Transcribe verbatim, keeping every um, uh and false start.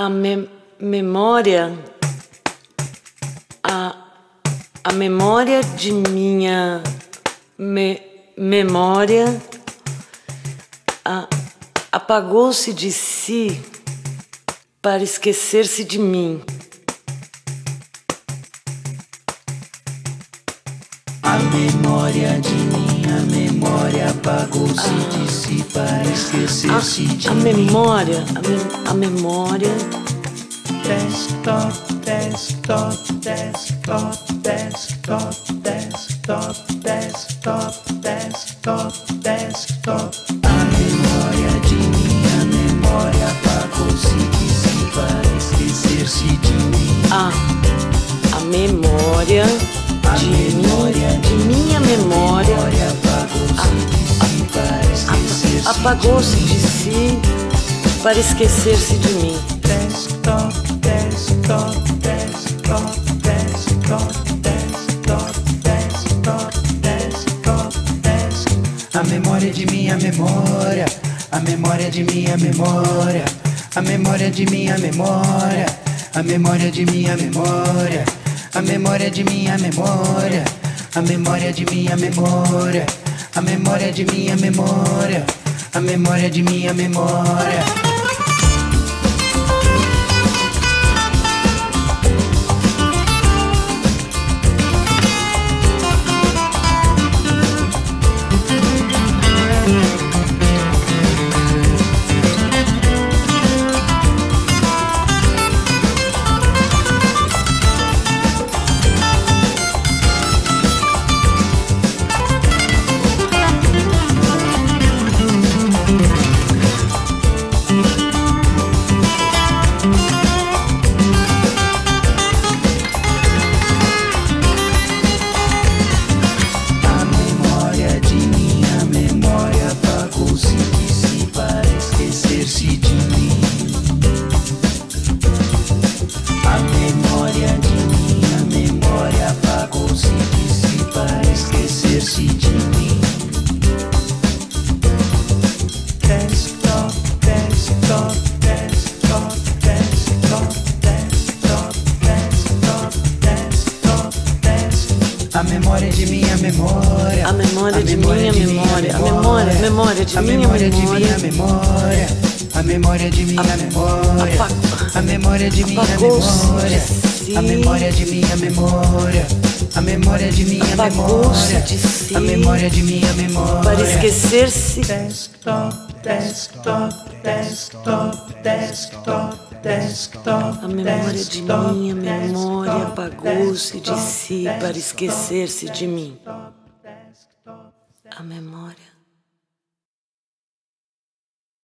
a me memória, a, a memória de minha me memória apagou-se de si para esquecer-se de mim. A memória de minha memória apagou-se ah, de si para esquecer-se de a mim. Memória, a, me, a memória. Desktop, desktop, desktop, desktop, desktop, desktop, desktop, desktop. A memória de minha memória apagou-se de si para esquecer-se de mim. A, a memória de, memória de minha memória apagou-se de si para esquecer-se de mim. Desktop, desktop, desktop, desktop, desktop, desktop, desktop, desktop. A memória de minha memória, a memória de minha memória, a memória de minha memória, a memória de minha memória, a memória de minha memória, a memória de minha memória, a memória de minha memória, a memória de minha memória. A memória de minha memória, a memória de minha memória, a memória, memória de minha memória, a memória de minha memória, a memória de minha memória, a memória de minha memória, a memória de minha memória, a memória de minha memória, para esquecer-se. Desktop, desktop, desktop, desktop. Desktop, a memória de minha memória apagou-se de si para esquecer-se de mim. A memória